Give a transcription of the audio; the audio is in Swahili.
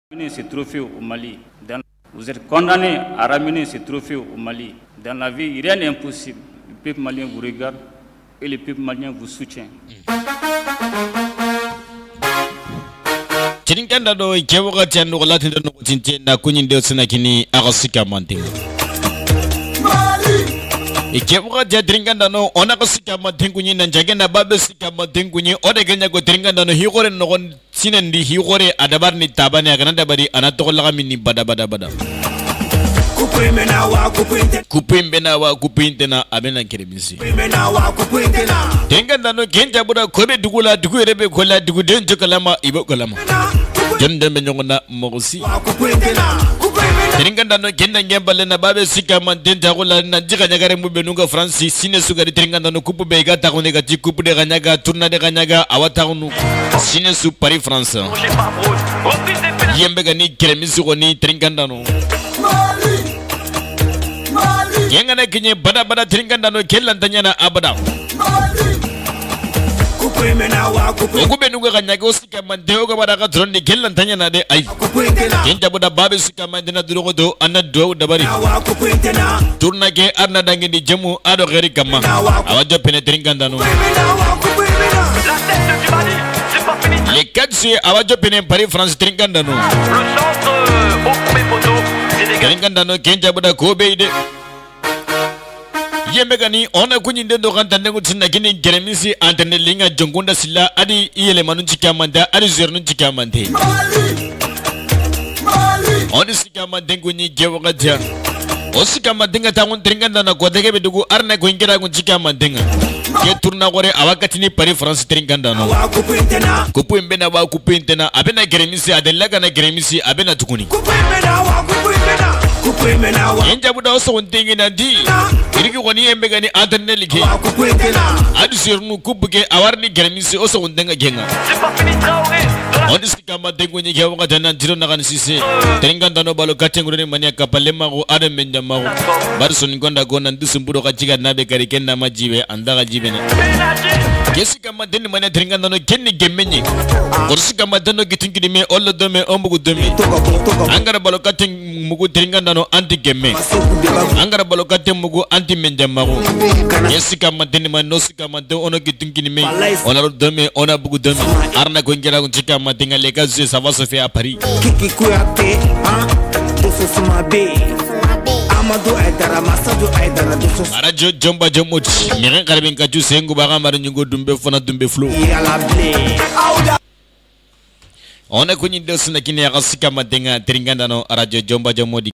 Ramener ce trophée au Mali. Vous êtes condamné à ramener ce trophée au Mali. Dans la vie, rien n'est impossible. Le peuple malien vous regarde et le peuple malien vous soutient. Tiringanda do ikewoga tiano lati do tinche na kunyinde osina kini agasika manting. Ikewoga tia tiringanda no ona agasika manting kunyi na jagena babe sika manting kunyi ode kenya go tiringanda no higore no gon sinendi higore adabar ni tabani agananda bari anatola mini bada. Kupimbe wa kupinte na abena keremisi. Tiringanda no kenja buda kobe dugula dugu rebe kola dugu denjo kalama ibo kalama. Jende menyongona mosi. Tiringanda no kenda ngembale na babe sika mandenda kola na jika nyagare mubenunga Francis sine sugari tiringanda no kupu bega takone gati kupu de ganyaga tourna de ganyaga awataunu sine su Paris France. Yembe gani keremisi goni tiringanda no. Yengana kinye bada tiringanda no kelantanya na abada. Okubenuga ganyaga osika mandeo ga bada drone kelantanya na de ai. Kenja boda babe sika mandena durogo do anado dabari. Tourna ke arna dangi di jemu ado geri kama. Awajo penetringanda no. Les 4 juillet awajo pene Paris France tringanda no. Tringanda no kenja boda kobe ide. Yemegani ona kunyinde ndo kantande kutsina kini Jeremisi antene linga jongunda sila adi iyele manu chikamanda adi zernu chikamande. Oni sikamande kunyi gewagaja. Osikamande nga tangun tringanda na kodege bedugu arna kuingira kun chikamandenga. Ke turna gore awakatini Paris France tringanda no. Kupimbe na wa kupinte na abena Jeremisi adelaga na Jeremisi abena tukuni. Yenja buda oso wontingi na di. Iriki woni yembe gani antenne liki. Adi sirnu kubuke awarni Jeremisi oso wontenga genga. Oni sikama dengu nyike wonga jana jiro nakani sisi. Tringanda no balo katengu ni mania kapalema ko adam menjama ko. Barson gonda gona ndusumbudo kachiga nabe kariken na majiwe andaga jibene. Kesi kama deni mania tringanda no kenni gemenyi. Korsi kama deno gitingi dime olo dome ombugu dome. Angara balo katengu mugu tringanda no anti gemme. Angara balo katengu mugu anti menjama ko. Kesi kama deni mania no sikama deno ono gitingi dime. Ona dome ona bugu dome. Arna kuingira kunchika matinga lega zue ça va se faire à Paris. Kiki kuyate, doso sumabe. Amadu aidara masadu aidara doso. Arajo jomba jomuch. Miren kalbin kaju sengu baga maru nyungo dumbe fona dumbe flow. Ona kunyi dosu na kini ya kasika matinga tiringanda no arajo jomba jomodi.